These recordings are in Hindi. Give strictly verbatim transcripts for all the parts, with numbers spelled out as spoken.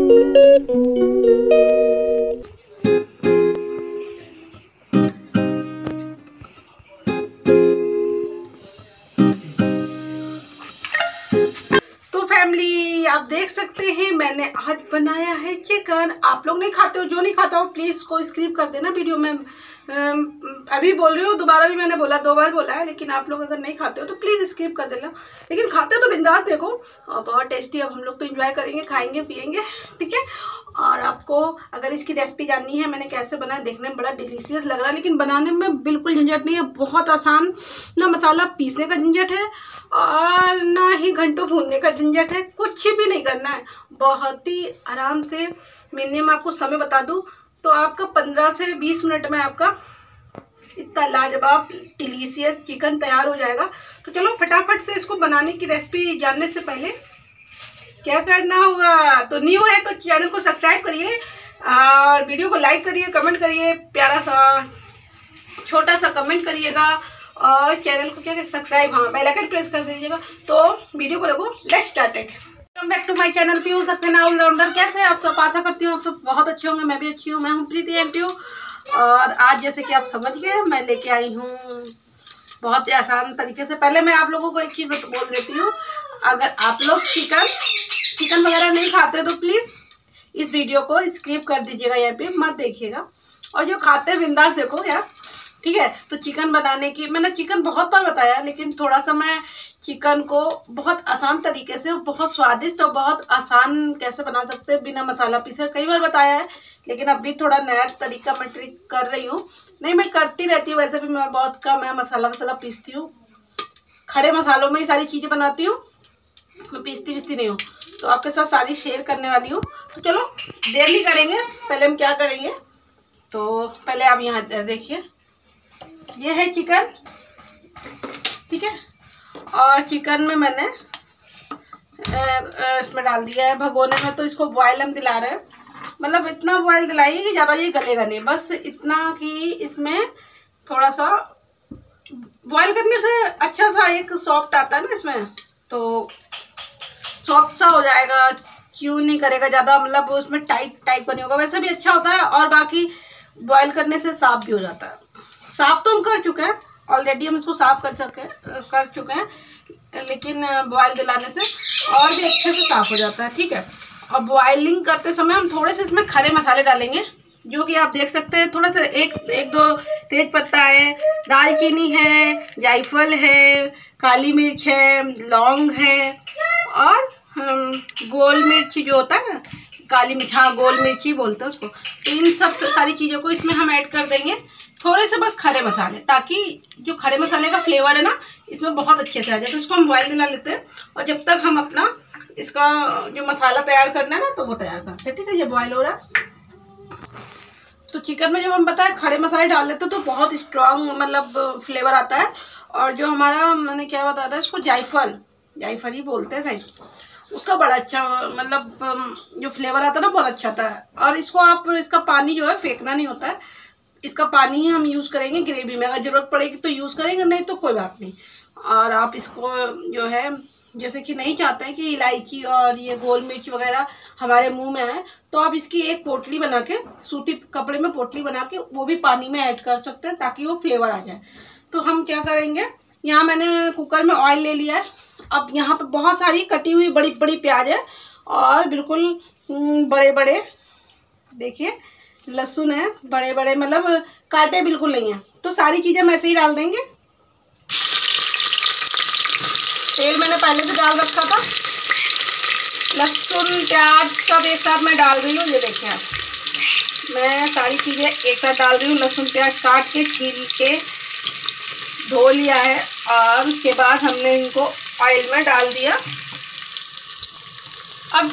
फैमिली, आप देख सकते हैं मैंने आज बनाया है चिकन। आप लोग नहीं खाते हो, जो नहीं खाता हो प्लीज़ को स्किप कर देना वीडियो में। अभी बोल रही हूँ, दोबारा भी मैंने बोला, दो बार बोला है, लेकिन आप लोग अगर नहीं खाते हो तो प्लीज़ स्किप कर देना। लेकिन खाते हो तो बिंदास देखो, और बहुत टेस्टी। अब हम लोग तो एंजॉय करेंगे, खाएंगे पिएंगे, ठीक है। और आपको अगर इसकी रेसिपी जाननी है मैंने कैसे बनाया, देखने में बड़ा डिलीशियस लग रहा है, लेकिन बनाने में बिल्कुल झंझट नहीं है, बहुत आसान। ना मसाला पीसने का झंझट है और ना ही घंटों भूनने का झंझट है, कुछ भी नहीं करना है, बहुत ही आराम से। मैंने मैं आपको समय बता दूं तो आपका पंद्रह से बीस मिनट में आपका इतना लाजवाब डिलीशियस चिकन तैयार हो जाएगा। तो चलो फटाफट से इसको बनाने की रेसिपी जानने से पहले क्या करना होगा, तो न्यू है तो चैनल को सब्सक्राइब करिए और वीडियो को लाइक करिए, कमेंट करिए, प्यारा सा छोटा सा कमेंट करिएगा और चैनल को क्या सब्सक्राइब, हाँ बेल आइकन प्रेस कर दीजिएगा। तो वीडियो को देखो, let's start it. Welcome back to my channel Piyu Saxena allrounder. कैसे हैं आप सब? आशा करती हूँ आप सब बहुत अच्छे होंगे, मैं भी अच्छी हूँ। मैं हूँ प्रीति एम पीयू और आज जैसे कि आप समझ गए मैं लेके आई हूँ बहुत ही आसान तरीके से। पहले मैं आप लोगों को एक चीज़ बोल देती हूँ, अगर आप लोग चिकन चिकन वगैरह नहीं खाते तो प्लीज़ इस वीडियो को स्किप कर दीजिएगा, यहाँ पे मत देखिएगा। और जो खाते हैं बिंदास देखो यार, ठीक है। तो चिकन बनाने की मैंने चिकन बहुत बार बताया, लेकिन थोड़ा सा मैं चिकन को बहुत आसान तरीके से, बहुत स्वादिष्ट और बहुत आसान कैसे बना सकते हैं बिना मसाला पीसे, कई बार बताया है, लेकिन अभी थोड़ा नया तरीका मैं ट्रिक कर रही हूँ। नहीं, मैं करती रहती हूँ वैसे भी, मैं बहुत कम मैं मसाला वसाला पीसती हूँ, खड़े मसालों में ही सारी चीज़ें बनाती हूँ, मैं पीसती पीसती नहीं हूँ। तो आपके साथ सारी शेयर करने वाली हूँ। तो चलो देर नहीं करेंगे, पहले हम क्या करेंगे, तो पहले आप यहाँ देखिए, ये है चिकन, ठीक है। और चिकन में मैंने इसमें डाल दिया है भगोने में, तो इसको बॉयल हम दिला रहे हैं, मतलब इतना बॉयल दिलाइए कि ज़्यादा ये गलेगा नहीं, बस इतना कि इसमें थोड़ा सा बॉयल करने से अच्छा सा एक सॉफ्ट आता है ना इसमें, तो सॉफ्ट सा हो जाएगा, च्यू नहीं करेगा ज़्यादा, मतलब उसमें टाइट टाइप का नहीं होगा, वैसे भी अच्छा होता है। और बाकी बॉयल करने से साफ भी हो जाता है। साफ तो हम कर चुके हैं ऑलरेडी, हम इसको साफ कर सके कर चुके हैं, लेकिन बॉयल दिलाने से और भी अच्छे से साफ हो जाता है, ठीक है। और बॉयलिंग करते समय हम थोड़े से इसमें खड़े मसाले डालेंगे, जो कि आप देख सकते हैं, थोड़ा सा एक एक दो तेज पत्ता है, दालचीनी है, जायफल है, काली मिर्च है, लौंग है और गोल मिर्च जो होता है ना, काली मिर्च, हाँ गोल मिर्च ही बोलते हैं उसको। तो इन सब सारी चीज़ों को इसमें हम ऐड कर देंगे, थोड़े से बस खड़े मसाले, ताकि जो खड़े मसाले का फ्लेवर है ना इसमें बहुत अच्छे से आ जाए। तो इसको हम बॉयल दिला लेते हैं, और जब तक हम अपना इसका जो मसाला तैयार करना है ना, तो वो तैयार करते हैं, ठीक है। ये बॉयल हो रहा है, तो चिकन में जब हम बताए खड़े मसाले डाल देते हैं तो बहुत स्ट्रॉन्ग मतलब फ्लेवर आता है। और जो हमारा मैंने क्या बताया था, इसको जायफल जायफल ही बोलते हैं सही, उसका बड़ा अच्छा मतलब जो फ्लेवर आता है ना बहुत अच्छा आता है। और इसको आप इसका पानी जो है फेंकना नहीं होता है, इसका पानी ही हम यूज़ करेंगे ग्रेवी में, अगर ज़रूरत पड़ेगी तो यूज़ करेंगे, नहीं तो कोई बात नहीं। और आप इसको जो है जैसे कि नहीं चाहते हैं कि इलायची और ये गोल मिर्च वगैरह हमारे मुंह में आए, तो आप इसकी एक पोटली बना के, सूती कपड़े में पोटली बना के वो भी पानी में ऐड कर सकते हैं, ताकि वो फ्लेवर आ जाए। तो हम क्या करेंगे, यहाँ मैंने कुकर में ऑयल ले लिया है। अब यहाँ पे बहुत सारी कटी हुई बड़ी बड़ी प्याज है और बिल्कुल बड़े बड़े देखिए लहसुन है, बड़े बड़े मतलब कांटे बिल्कुल नहीं है। तो सारी चीज़ें हम ऐसे ही डाल देंगे। तेल मैंने पहले से डाल रखा था, लहसुन प्याज सब एक साथ मैं डाल रही हूँ। ये देखिए आप, मैं सारी चीज़ें एक साथ डाल रही हूँ। लहसुन प्याज काट के छील के धो लिया है, और उसके बाद हमने इनको ऑयल में डाल दिया। अब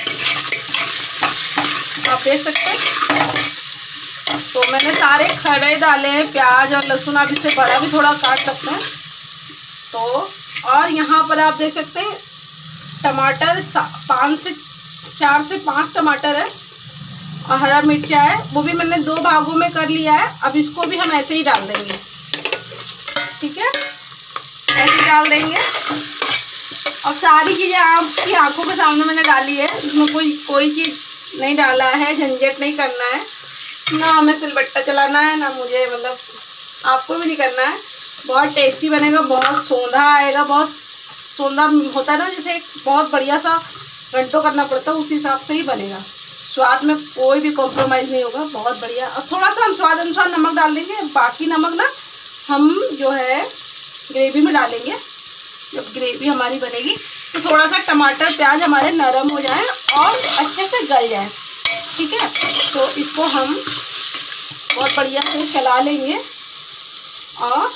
आप देख सकते हैं, तो मैंने सारे खड़े डाले हैं प्याज और लहसुन, आप इससे बड़ा भी थोड़ा काट सकते हैं। तो और यहाँ पर आप देख सकते हैं टमाटर, पाँच से चार से पाँच टमाटर है, और हरा मिर्चा है, वो भी मैंने दो भागों में कर लिया है। अब इसको भी हम ऐसे ही डाल देंगे, ठीक है, ऐसे डाल देंगे। और सारी चीज़ें आपकी आंखों के सामने मैंने डाली है, इसमें कोई कोई चीज़ नहीं डाला है, झंझट नहीं करना है ना, हमें सिलबट्टा चलाना है ना मुझे, मतलब आपको भी नहीं करना है। बहुत टेस्टी बनेगा, बहुत सौंधा आएगा, बहुत सौंधा होता है ना, जैसे बहुत बढ़िया सा घंटों करना पड़ता है, उसी हिसाब से ही बनेगा। स्वाद में कोई भी कॉम्प्रोमाइज़ नहीं होगा, बहुत बढ़िया। और थोड़ा सा हम स्वाद अनुसार नमक डाल देंगे, बाकी नमक ना हम जो है ग्रेवी में डालेंगे। जब ग्रेवी हमारी बनेगी तो थोड़ा सा टमाटर प्याज हमारे नरम हो जाए और अच्छे से गल जाए, ठीक है। तो इसको हम बहुत बढ़िया से चला लेंगे और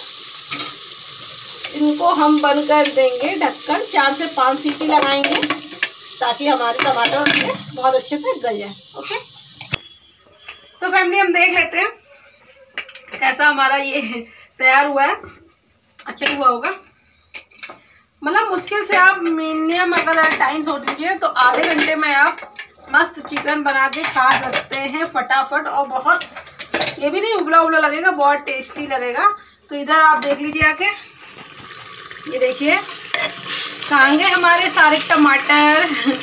इनको हम बंद कर देंगे ढककर, चार से पाँच सीटी लगाएंगे ताकि हमारे टमाटर उसमें बहुत अच्छे से गल जाए। ओके, तो फैमिली हम देख लेते हैं कैसा हमारा ये तैयार हुआ है। अच्छा हुआ होगा, मतलब मुश्किल से आप मिनिमम अगर टाइम सोच लीजिए तो आधे घंटे में आप मस्त चिकन बना के खा सकते हैं फटाफट, और बहुत ये भी नहीं उबला उबला लगेगा, बहुत टेस्टी लगेगा। तो इधर आप देख लीजिए आके, ये देखिए खाएंगे हमारे सारे टमाटर,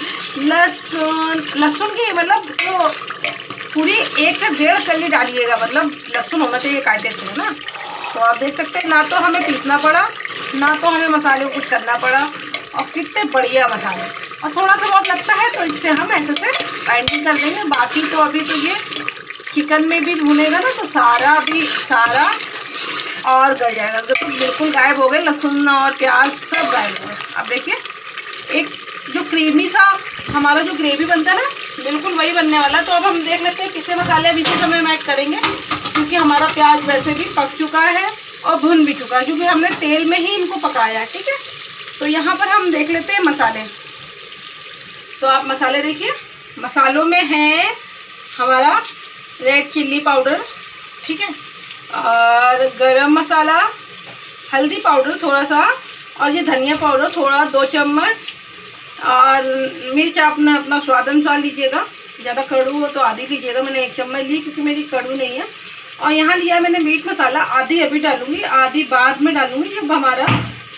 लहसुन लहसुन की मतलब तो पूरी एक से डेढ़ कली डालिएगा, मतलब लहसुन होना चाहिए कायदे से, है ना। तो आप देख सकते हैं ना तो हमें पीसना पड़ा, ना तो हमें मसाले को कुछ करना पड़ा, और कितने बढ़िया मसाले। और थोड़ा सा बहुत लगता है तो इससे हम ऐसे से ग्राइंडिंग कर देंगे। बाकी तो अभी तो ये चिकन में भी भुनेगा ना, तो सारा भी सारा और गल जाएगा। तो बिल्कुल गायब हो गए लहसुन और प्याज, सब गायब हो गए। अब देखिए एक जो क्रीमी सा हमारा जो ग्रेवी बनता है ना, बिल्कुल वही बनने वाला है। तो अब हम देख लेते हैं पिसे मसाले अब इसी समय हम ऐड करेंगे, क्योंकि हमारा प्याज वैसे भी पक चुका है और भुन भी चुका है, क्योंकि हमने तेल में ही इनको पकाया है, ठीक है। तो यहाँ पर हम देख लेते हैं मसाले। तो आप मसाले देखिए, मसालों में है हमारा रेड चिल्ली पाउडर, ठीक है, और गरम मसाला, हल्दी पाउडर थोड़ा सा, और ये धनिया पाउडर थोड़ा दो चम्मच, और मिर्च आपने अपना स्वाद अनुसार लीजिएगा, ज़्यादा कड़ू हो तो आधी लीजिएगा, मैंने एक चम्मच ली क्योंकि मेरी कड़ू नहीं है। और यहाँ लिया मैंने मीट मसाला, आधी अभी डालूंगी आधी बाद में डालूंगी, जब हमारा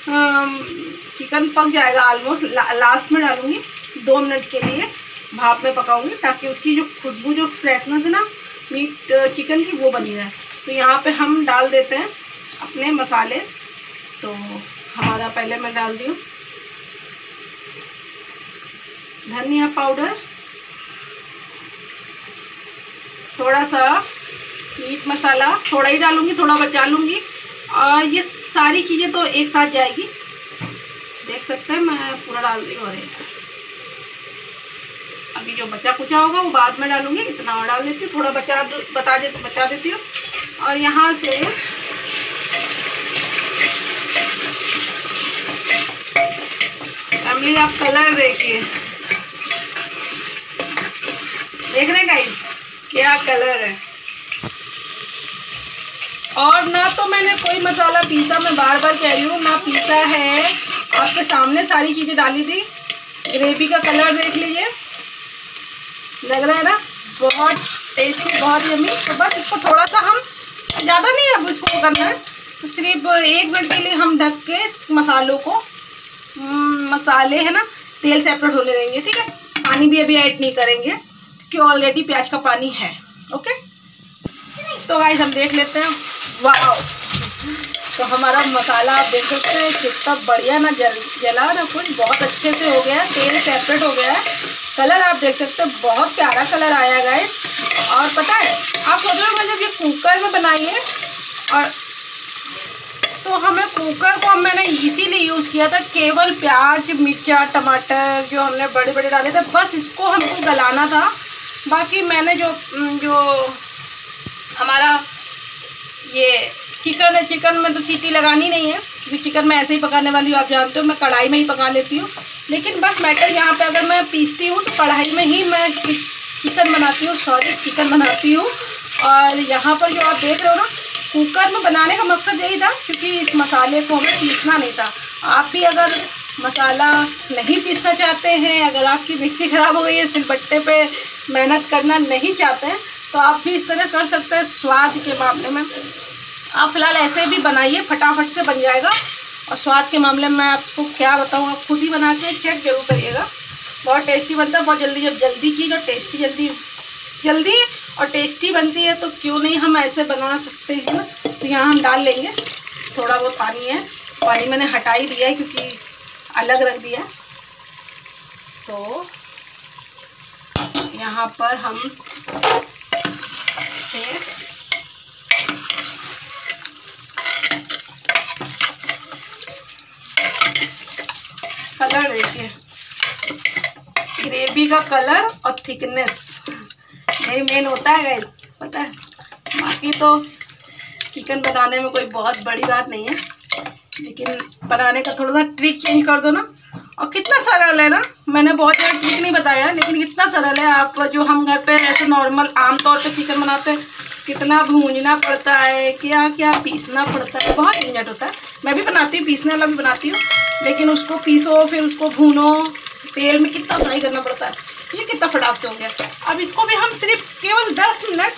चिकन पक जाएगा ऑलमोस्ट, ला, लास्ट में डालूंगी। दो मिनट के लिए भाप में पकाऊंगी ताकि उसकी जो खुशबू, जो फ्रेशनेस है ना मीट चिकन की, वो बनी रहे। तो यहाँ पे हम डाल देते हैं अपने मसाले। तो हमारा पहले मैं डाल दी हूँ धनिया पाउडर, थोड़ा सा मीट मसाला, थोड़ा ही डालूंगी, थोड़ा बचा लूँगी, और ये सारी चीज़ें तो एक साथ जाएगी। देख सकते हैं मैं पूरा डाल दी, और अभी जो बचा कुचा होगा वो बाद में डालूंगी। इतना और डाल देती हूँ, थोड़ा बचा बता दे बचा देती हूँ। और यहाँ से फैमिली आप कलर देखिए, देख रहे हैं गाइस क्या कलर है। और ना तो मैंने कोई मसाला पीसा, मैं बार बार कह रही हूँ, ना पीसा है, आपके सामने सारी चीज़ें डाली थी। ग्रेवी का कलर देख लीजिए, लग रहा है ना बहुत टेस्टी, बहुत यमी। तो बस इसको थोड़ा सा हम, ज़्यादा नहीं अब इसको करना है, तो सिर्फ एक मिनट के लिए हम ढक के इस मसालों को, मसाले है ना तेल सेपरेट होने देंगे, ठीक है। पानी भी अभी ऐड नहीं करेंगे क्योंकि ऑलरेडी प्याज का पानी है। ओके, तो गाइस हम देख लेते हैं। वाह, तो हमारा मसाला आप देख सकते हैं कितना बढ़िया ना जल जला ना कुछ, बहुत अच्छे से हो गया है, तेल सेपरेट हो गया है। कलर आप देख सकते हैं बहुत प्यारा कलर आया गाइस। और पता है आप सोच रहे हो जब ये कुकर में बनाइए, और तो हमें कुकर को मैंने इसीलिए यूज़ किया था, केवल प्याज मिर्चा टमाटर जो हमने बड़े बड़े डाले थे, बस इसको हमको गलाना था। बाकी मैंने जो जो हमारा ये चिकन है, चिकन में तो सीटी लगानी नहीं है क्योंकि चिकन मैं ऐसे ही पकाने वाली हूँ, आप जानते हो मैं कढ़ाई में ही पका लेती हूँ। लेकिन बस मैटर यहाँ पे अगर मैं पीसती हूँ तो कढ़ाई में ही मैं चिकन बनाती हूँ, सॉरी चिकन बनाती हूँ। और यहाँ पर जो आप देख रहे हो ना, कुकर में बनाने का मकसद यही था क्योंकि इस मसाले को हमें पीसना नहीं था। आप भी अगर मसाला नहीं पीसना चाहते हैं, अगर आपकी मिक्सी ख़राब हो गई है, सिलबट्टे पे मेहनत करना नहीं चाहते हैं, तो आप भी इस तरह कर सकते हैं। स्वाद के मामले में आप फ़िलहाल ऐसे भी बनाइए, फटाफट से बन जाएगा। और स्वाद के मामले में मैं आपको क्या बताऊँ, आप खुद ही बना के चेक जरूर करिएगा। बहुत टेस्टी बनता है, बहुत जल्दी, जब जल्दी चीज़ और टेस्टी जल्दी जल्दी और टेस्टी बनती है तो क्यों नहीं हम ऐसे बना सकते हैं ना। तो यहाँ हम डाल लेंगे, थोड़ा बहुत पानी है, पानी मैंने हटा ही दिया है क्योंकि अलग रख दिया। तो यहाँ पर हम से कलर देखिए, ग्रेवी का कलर और थिकनेस यही मेन होता है गाइस, पता है। बाकी तो चिकन बनाने में कोई बहुत बड़ी बात नहीं है, लेकिन बनाने का थोड़ा सा ट्रिक चेंज कर दो ना। और कितना सरल है ना, मैंने बहुत ज़्यादा ट्रिक नहीं बताया, लेकिन कितना सरल है। आप जो हम घर पे ऐसे नॉर्मल आमतौर पे चिकन बनाते हैं, कितना भूनना पड़ता है, क्या क्या पीसना पड़ता है, बहुत झंझट होता है। मैं भी बनाती हूँ, पीसने वाला भी बनाती हूँ, लेकिन उसको पीसो फिर उसको भूनो, तेल में कितना फ्राई करना पड़ता है। ये कितना फटाक से हो गया। अब इसको भी हम सिर्फ केवल दस मिनट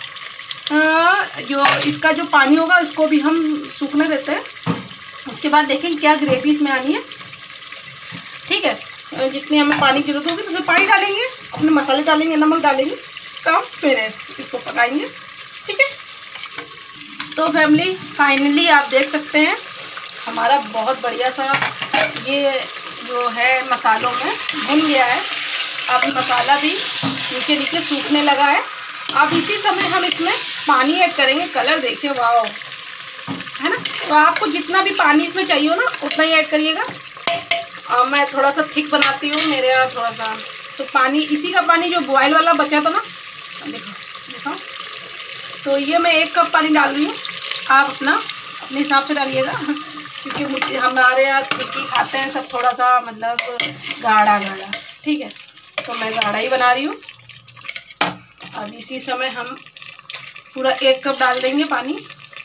जो इसका जो पानी होगा उसको भी हम सूखने देते हैं। उसके बाद देखें क्या ग्रेवी इसमें आनी है, ठीक है। जितनी हमें पानी की जरूरत होगी तो उसमें पानी डालेंगे, अपने मसाले डालेंगे, नमक डालेंगे, तब फिर इसको पकाएंगे, ठीक है। तो फैमिली फाइनली आप देख सकते हैं हमारा बहुत बढ़िया सा ये जो है मसालों में भुन गया है। अब मसाला भी नीचे नीचे सूखने लगा है। अब इसी समय हम इसमें पानी ऐड करेंगे। कलर देखिए, वाह, है ना। तो आपको जितना भी पानी इसमें चाहिए हो ना उतना ही ऐड करिएगा। और मैं थोड़ा सा थिक बनाती हूँ, मेरे यहाँ थोड़ा सा तो पानी, इसी का पानी जो बॉयल वाला बचा था ना, देखो देखो, तो ये मैं एक कप पानी डाल रही हूँ। आप अपना अपने हिसाब से डालिएगा, क्योंकि मुझे हमारे यहाँ टिक्की खाते हैं सब थोड़ा सा मतलब गाढ़ा गाढ़ा, ठीक है। तो मैं गाढ़ा ही बना रही हूँ। अब इसी समय हम पूरा एक कप डाल देंगे पानी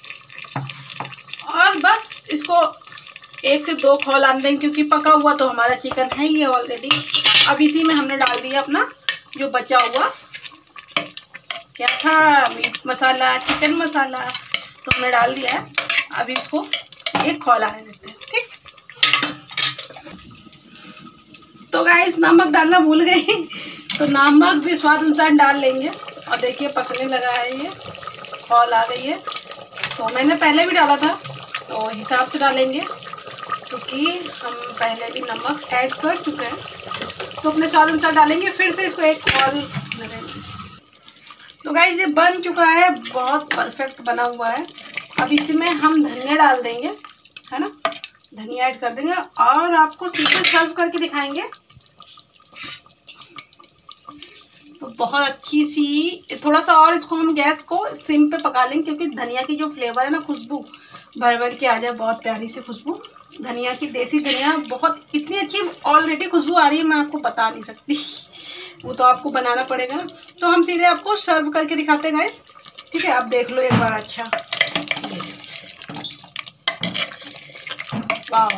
और बस इसको एक से दो खौल आने देंगे, क्योंकि पका हुआ तो हमारा चिकन है ही ऑलरेडी। अब इसी में हमने डाल दिया अपना जो बचा हुआ क्या था, मीट मसाला, चिकन मसाला, तो हमने डाल दिया है। अब इसको एक खौल आने देते हैं, ठीक। तो गाइस नमक डालना भूल गई, तो नमक भी स्वाद अनुसार डाल लेंगे। और देखिए पकने लगा है, ये खौल आ गई है। तो मैंने पहले भी डाला था तो हिसाब से डालेंगे, क्योंकि हम पहले भी नमक ऐड कर चुके हैं, तो अपने स्वाद अनुसार डालेंगे। फिर से इसको एक खौल लगेंगे। तो गाइस ये बन चुका है, बहुत परफेक्ट बना हुआ है। अब इसमें हम धनिया डाल देंगे, है ना, धनिया ऐड कर देंगे और आपको सीधे सर्व करके दिखाएंगे। तो बहुत अच्छी सी, थोड़ा सा और इसको हम गैस को सिम पे पका लेंगे, क्योंकि धनिया की जो फ्लेवर है ना, खुशबू भर भर के आ जाए, बहुत प्यारी सी खुशबू धनिया की, देसी धनिया, बहुत इतनी अच्छी ऑलरेडी खुशबू आ रही है, मैं आपको बता नहीं सकती, वो तो आपको बनाना पड़ेगा ना। तो हम सीधे आपको सर्व करके दिखाते हैं गाइस, ठीक है। आप देख लो एक बार, अच्छा, वाह,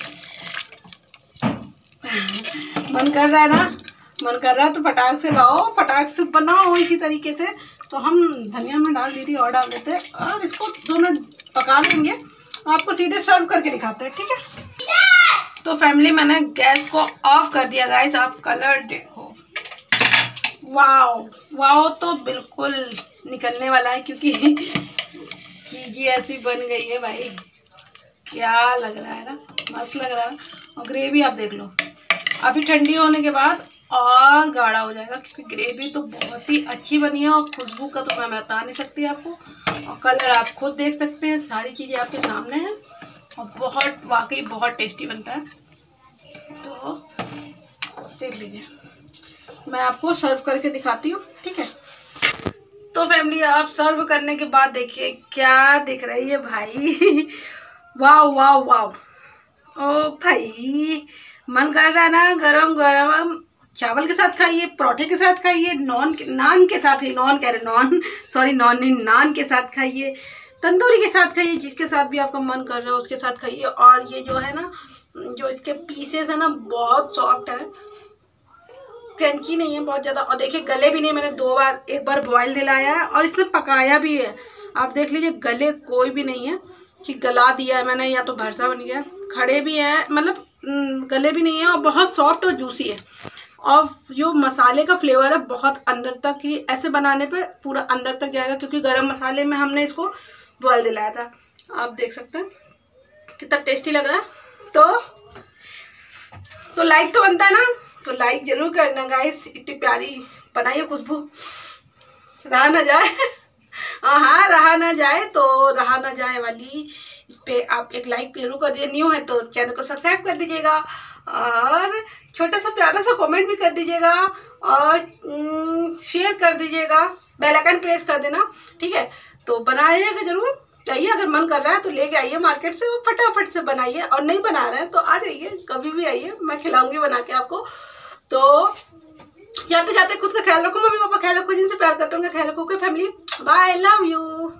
मन कर रहा है ना, मन कर रहा है तो फटाक से लाओ, फटाक से बनाओ इसी तरीके से। तो हम धनिया में डाल दीजिए और डाल देते हैं और इसको दो मिनट पका लेंगे, आपको सीधे सर्व करके दिखाते हैं, ठीक है। तो फैमिली मैंने गैस को ऑफ कर दिया गाइस, आप कलर देखो, वाओ वाओ, तो बिल्कुल निकलने वाला है, क्योंकि चीज़ ऐसी बन गई है भाई, क्या लग रहा है ना, मस्त लग रहा है। और ग्रेवी आप देख लो, अभी ठंडी होने के बाद और गाढ़ा हो जाएगा, क्योंकि ग्रेवी तो बहुत ही अच्छी बनी है। और खुशबू का तो मैं बता नहीं सकती आपको, और कलर आप खुद देख सकते हैं, सारी चीज़ें आपके सामने हैं, और बहुत वाकई बहुत टेस्टी बनता है। तो देख लीजिए, मैं आपको सर्व करके दिखाती हूँ, ठीक है। तो फैमिली आप सर्व करने के बाद देखिए क्या दिख रही है भाई, वाह वाह वाह, ओ भाई मन कर रहा है ना, गरम गरम चावल के साथ खाइए, परोठे के साथ खाइए, नॉन के नान के साथ, नॉन कह रहे नॉन सॉरी नॉन नहीं, नान के साथ खाइए, तंदूरी के साथ खाइए, जिसके साथ भी आपका मन कर रहा है उसके साथ खाइए। और ये जो है ना, जो इसके पीसेस है ना, बहुत सॉफ्ट है, क्रंची नहीं है बहुत ज़्यादा, और देखिए गले भी नहीं। मैंने दो बार, एक बार बॉयल दिलाया है और इसमें पकाया भी है, आप देख लीजिए गले कोई भी नहीं है कि गला दिया है मैंने या तो भरता बन गया, खड़े भी हैं, मतलब गले भी नहीं है, और बहुत सॉफ्ट और जूसी है। और जो मसाले का फ्लेवर है बहुत अंदर तक ही, ऐसे बनाने पे पूरा अंदर तक जाएगा, क्योंकि गरम मसाले में हमने इसको बॉयल दिलाया था। आप देख सकते हैं कितना टेस्टी लग रहा है। तो तो लाइक तो बनता है ना, तो लाइक जरूर करना गाइस। इतनी प्यारी बनाइए, खुशबू रहा ना जाए हाँ हाँ रहा ना जाए, तो रहा ना जाए वाली इस पे आप एक लाइक जरूर कर दीजिए। न्यू है तो चैनल को सब्सक्राइब कर दीजिएगा और छोटा सा प्यारा सा कमेंट भी कर दीजिएगा और शेयर कर दीजिएगा, बेल आइकन प्रेस कर देना, ठीक है। तो बनाइएगा जरूर, चाहिए अगर मन कर रहा है तो लेके आइए मार्केट से, वो फटाफट से बनाइए। और नहीं बना रहे हैं तो आ जाइए, कभी भी आइए, मैं खिलाऊंगी बना के आपको। तो जाते जाते खुद का ख्याल रखो, मम्मी पापा ख्याल रखो, जिनसे प्यार करते होंगे ख्याल रखो। Family bye, love you.